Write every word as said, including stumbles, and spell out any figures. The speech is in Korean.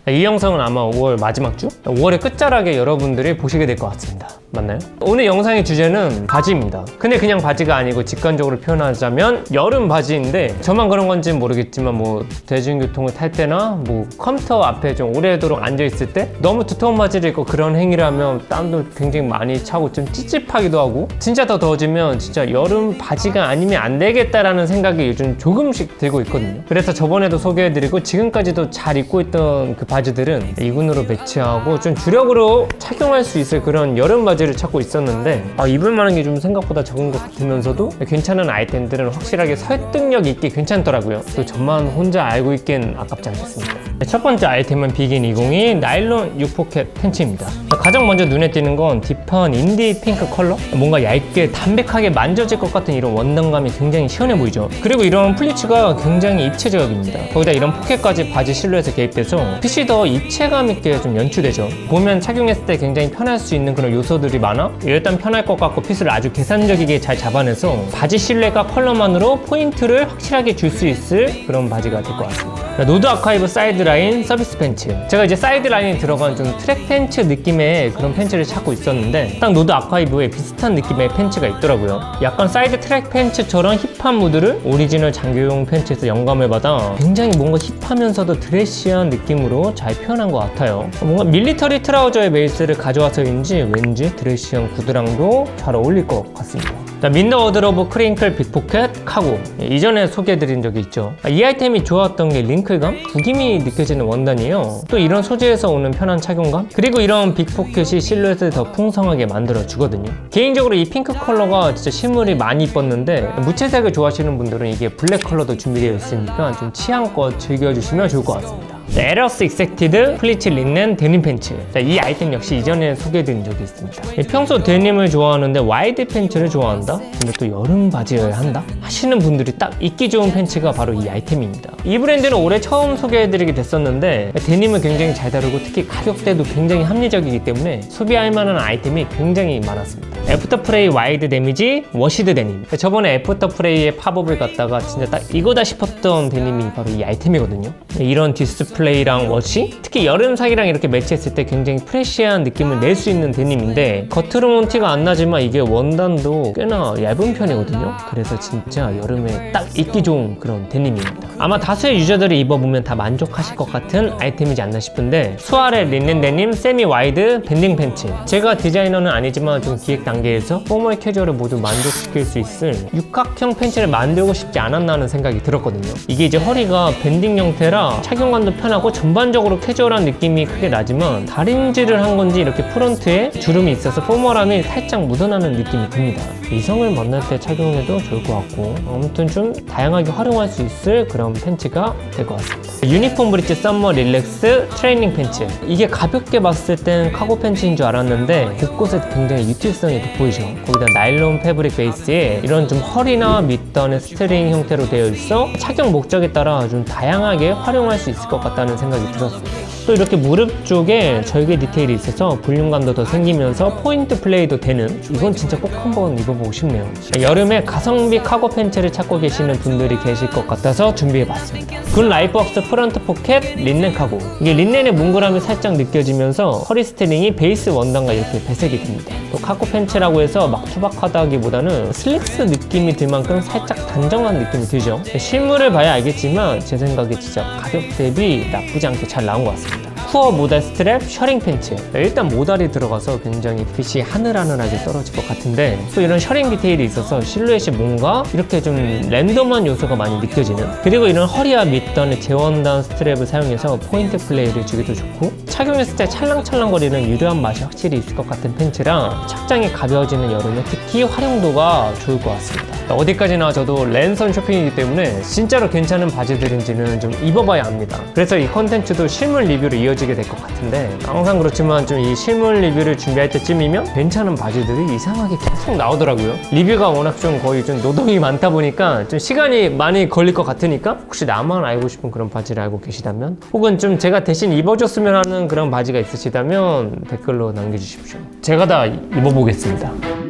이 영상은 아마 오월 마지막 주? 오월의 끝자락에 여러분들이 보시게 될 것 같습니다. 맞나요? 오늘 영상의 주제는 바지입니다. 근데 그냥 바지가 아니고 직관적으로 표현하자면 여름 바지인데 저만 그런 건지는 모르겠지만 뭐 대중교통을 탈 때나 뭐 컴퓨터 앞에 좀 오래도록 앉아있을 때 너무 두터운 바지를 입고 그런 행위를 하면 땀도 굉장히 많이 차고 좀 찝찝하기도 하고 진짜 더 더워지면 진짜 여름 바지가 아니면 안 되겠다라는 생각이 요즘 조금씩 들고 있거든요. 그래서 저번에도 소개해드리고 지금까지도 잘 입고 있던 그 바지들은 이군으로 배치하고 좀 주력으로 착용할 수 있을 그런 여름 바지를 찾고 있었는데 아, 입을 만한 게 좀 생각보다 적은 것 같으면서도 괜찮은 아이템들은 확실하게 설득력 있게 괜찮더라고요. 또 저만 혼자 알고 있기엔 아깝지 않겠습니다. 첫 번째 아이템은 비긴 이백이 나일론 육 포켓 팬츠입니다. 가장 먼저 눈에 띄는 건 딥한 인디 핑크 컬러? 뭔가 얇게 담백하게 만져질 것 같은 이런 원단감이 굉장히 시원해 보이죠. 그리고 이런 플리츠가 굉장히 입체적입니다. 거기다 이런 포켓까지 바지 실루엣에 개입돼서 핏이 더 입체감 있게 좀 연출되죠. 보면 착용했을 때 굉장히 편할 수 있는 그런 요소들이 많아 일단 편할 것 같고 핏을 아주 계산적이게 잘 잡아내서 바지 실루엣과 컬러만으로 포인트를 확실하게 줄 수 있을 그런 바지가 될 것 같습니다. 노드 아카이브 사이드라인 서비스 팬츠. 제가 이제 사이드라인이 들어간 좀 트랙 팬츠 느낌의 그런 팬츠를 찾고 있었는데 딱 노드 아카이브에 비슷한 느낌의 팬츠가 있더라고요. 약간 사이드 트랙 팬츠처럼 힙한 무드를 오리지널 장교용 팬츠에서 영감을 받아 굉장히 뭔가 힙하면서도 드레시한 느낌으로 잘 표현한 것 같아요. 뭔가 밀리터리 트라우저의 베이스를 가져와서인지 왠지 드레시한 구두랑도 잘 어울릴 것 같습니다. 자, 민더 워드로브 크링클 빅포켓 카고. 이전에 소개해드린 적이 있죠. 이 아이템이 좋았던 게 링클감? 구김이 느껴지는 원단이에요. 또 이런 소재에서 오는 편한 착용감? 그리고 이런 빅포켓이 실루엣을 더 풍성하게 만들어주거든요. 개인적으로 이 핑크 컬러가 진짜 실물이 많이 이뻤는데 무채색을 좋아하시는 분들은 이게 블랙 컬러도 준비되어 있으니까 좀 취향껏 즐겨주시면 좋을 것 같습니다. 에러스 익섹티드 플리츠 린넨 데님 팬츠. 자, 이 아이템 역시 이전에 소개해드린 적이 있습니다. 평소 데님을 좋아하는데 와이드 팬츠를 좋아한다? 근데 또 여름 바지를 한다? 하시는 분들이 딱 입기 좋은 팬츠가 바로 이 아이템입니다. 이 브랜드는 올해 처음 소개해드리게 됐었는데 데님을 굉장히 잘 다루고 특히 가격대도 굉장히 합리적이기 때문에 소비할 만한 아이템이 굉장히 많았습니다. 애프터프레이 와이드 데미지 워시드 데님. 저번에 애프터프레이의 팝업을 갖다가 진짜 딱 이거다 싶었던 데님이 바로 이 아이템이거든요. 이런 디스플레이랑 워시? 특히 여름색이랑 이렇게 매치했을 때 굉장히 프레시한 느낌을 낼 수 있는 데님인데 겉으로는 티가 안 나지만 이게 원단도 꽤나 얇은 편이거든요. 그래서 진짜 여름에 딱 입기 좋은 그런 데님입니다. 아마 다수의 유저들이 입어보면 다 만족하실 것 같은 아이템이지 않나 싶은데 수아레 린넨 데님 세미 와이드 밴딩 팬츠. 제가 디자이너는 아니지만 좀 기획 단계에서 포멀 캐주얼을 모두 만족시킬 수 있을 육각형 팬츠를 만들고 싶지 않았나 하는 생각이 들었거든요. 이게 이제 허리가 밴딩 형태라 착용감도 편하고 전반적으로 캐주얼한 느낌이 크게 나지만 다림질을 한 건지 이렇게 프론트에 주름이 있어서 포멀함이 살짝 묻어나는 느낌이 듭니다. 이성을 만날 때 착용해도 좋을 것 같고 아무튼 좀 다양하게 활용할 수 있을 그런 팬츠가 될 것 같습니다. 유니폼 브릿지 썸머 릴렉스 트레이닝 팬츠. 이게 가볍게 봤을 땐 카고 팬츠인 줄 알았는데 곳곳에 굉장히 유틸성이 돋보이죠. 거기다 나일론 패브릭 베이스에 이런 좀 허리나 밑단의 스트링 형태로 되어 있어 착용 목적에 따라 좀 다양하게 활용할 수 있을 것 같다는 생각이 들었습니다. 또 이렇게 무릎 쪽에 절개 디테일이 있어서 볼륨감도 더 생기면서 포인트 플레이도 되는 이건 진짜 꼭 한번 입어보고 싶네요. 여름에 가성비 카고 팬츠를 찾고 계시는 분들이 계실 것 같아서 준비해봤습니다. 군 라이프웍스 프런트 포켓 린넨 카고. 이게 린넨의 뭉그람이 살짝 느껴지면서 허리 스트링이 베이스 원단과 이렇게 배색이 됩니다. 또 카고 팬츠라고 해서 막 투박하다기보다는 슬랙스 느낌이 들 만큼 살짝 단정한 느낌이 들죠. 실물을 봐야 알겠지만 제 생각에 진짜 가격 대비 나쁘지 않게 잘 나온 것 같습니다. 쿠어 모달 스트랩 셔링 팬츠. 일단 모달이 들어가서 굉장히 핏이 하늘하늘하게 떨어질 것 같은데 또 이런 셔링 디테일이 있어서 실루엣이 뭔가 이렇게 좀 랜덤한 요소가 많이 느껴지는, 그리고 이런 허리와 밑단의 재원단 스트랩을 사용해서 포인트 플레이를 주기도 좋고 착용했을 때 찰랑찰랑거리는 유려한 맛이 확실히 있을 것 같은 팬츠랑 착장이 가벼워지는 여름에 특히 활용도가 좋을 것 같습니다. 어디까지나 저도 랜선 쇼핑이기 때문에 진짜로 괜찮은 바지들인지는 좀 입어봐야 합니다. 그래서 이 컨텐츠도 실물 리뷰로 이어지게 될 것 같은데 항상 그렇지만 좀 이 실물 리뷰를 준비할 때쯤이면 괜찮은 바지들이 이상하게 계속 나오더라고요. 리뷰가 워낙 좀 거의 좀 노동이 많다 보니까 좀 시간이 많이 걸릴 것 같으니까 혹시 나만 알고 싶은 그런 바지를 알고 계시다면 혹은 좀 제가 대신 입어줬으면 하는 그런 바지가 있으시다면 댓글로 남겨주십시오. 제가 다 입어보겠습니다.